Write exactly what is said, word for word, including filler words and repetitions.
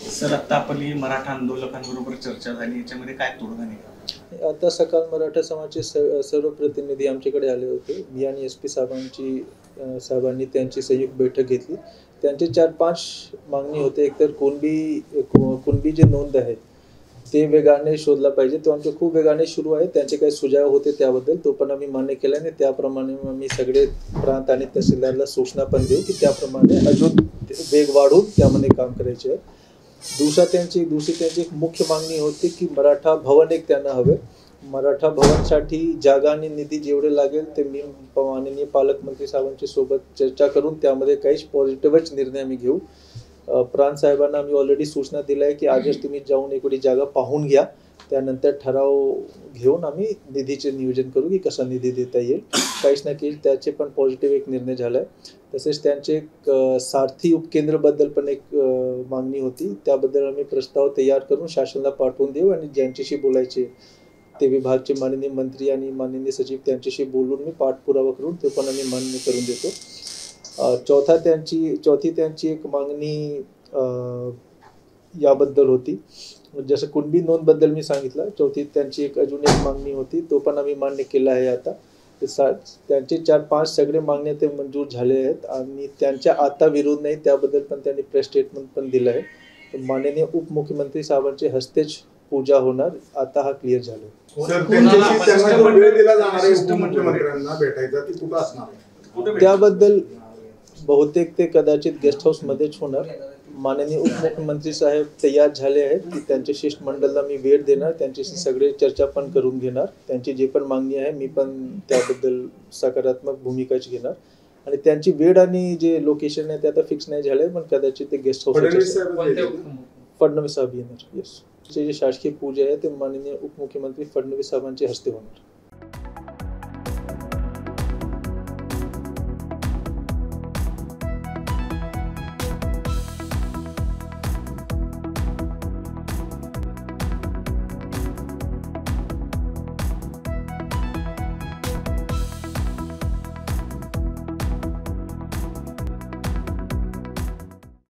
Sir आता आपली मराठा आंदोलकांबरोबर चर्चा झाली, याच्यामध्ये काय तोडगा निघाला? आता सकाळ मराठा समाजाचे सर्व प्रतिनिधी आमच्याकडे आले होते. मी आणि एस पी साहेबांची साहेबांनी त्यांची संयुक्त बैठक घेतली. त्यांचे चार पाच मागणी होते. एकतर कुणबी कुणबी जे नोंद आहे ते वेगाने शोधला पाहिजे. तो आमचे खूप वेगाने सुरू आहे. त्यांचे काही सुझाव होते त्याबद्दल, तो पण आम्ही मान्य केला आणि त्याप्रमाणे आम्ही सगळे प्रांत आणि तहसीलदारला सूचना पण देऊ की त्याप्रमाणे अजून वेग वाढवून त्यामध्ये काम करायचे आहे. दुसरा त्यांची दुसरी त्यांची एक मुख्य मागणी होती की मराठा भवन एक त्यांना हवे. मराठा भवनसाठी जागा आणि निधी जेवढे लागेल ते मी माननीय पालकमंत्री साहेबांच्या सोबत चर्चा करून त्यामध्ये काही पॉझिटिव्हच निर्णय आम्ही घेऊ. प्रांत साहेबांना आम्ही ऑलरेडी सूचना दिल्या आहे की आजच तुम्ही जाऊन एखादी जागा पाहून घ्या, त्यानंतर ठराव घेऊन आम्ही निधीचे नियोजन करू की कसा निधी देता येईल. काहीच ना काही त्याचे पण पॉझिटिव्ह एक निर्णय झाला आहे. तसेच त्यांचे एक सारथी उपकेंद्रबद्दल पण एक मागणी होती. त्याबद्दल आम्ही प्रस्ताव तयार करून शासनाला पाठवून देऊ आणि ज्यांच्याशी बोलायचे ते विभागचे माननीय मंत्री आणि माननीय सचिव त्यांच्याशी बोलून मी पाठपुरावा करून ते पण आम्ही मान्य करून देतो. चौथा त्यांची चौथी त्यांची एक मागणी याबद्दल होती, जसं कुणबी नोंदबद्दल मी सांगितलं. चौथी त्यांची एक अजून एक मागणी होती, तो पण आम्ही मान्य केला आहे. आता ते सा त्यांचे चार पाच सगळे मागण्या ते मंजूर झाले आहेत आणि त्यांच्या आता विरोध नाही त्याबद्दल पण त्यांनी प्रेस स्टेटमेंट पण दिलं आहे. तर माननीय उपमुख्यमंत्री साहेबांच्या हस्तेच पूजा होणार, आता हा क्लिअर झाला. त्याबद्दल बहुतेक ते कदाचित गेस्ट हाऊस मध्येच होणार. माननीय उपमुख्यमंत्री साहेब तयार झाले आहेत की त्यांच्या शिष्टमंडळाला मी वेळ देणार, त्यांच्याशी सगळे चर्चा पण करून घेणार. त्यांची जे पण मागणी आहे मी पण त्याबद्दल सकारात्मक भूमिकाच घेणार. आणि त्यांची वेळ आणि जे लोकेशन आहे ते आता फिक्स नाही झालंय, पण कदाचित ते गेस्ट हाऊस फडणवीस साहेब येणार. येस, जे शासकीय पूजा आहे ते माननीय उपमुख्यमंत्री फडणवीस साहेबांच्या हस्ते होणार.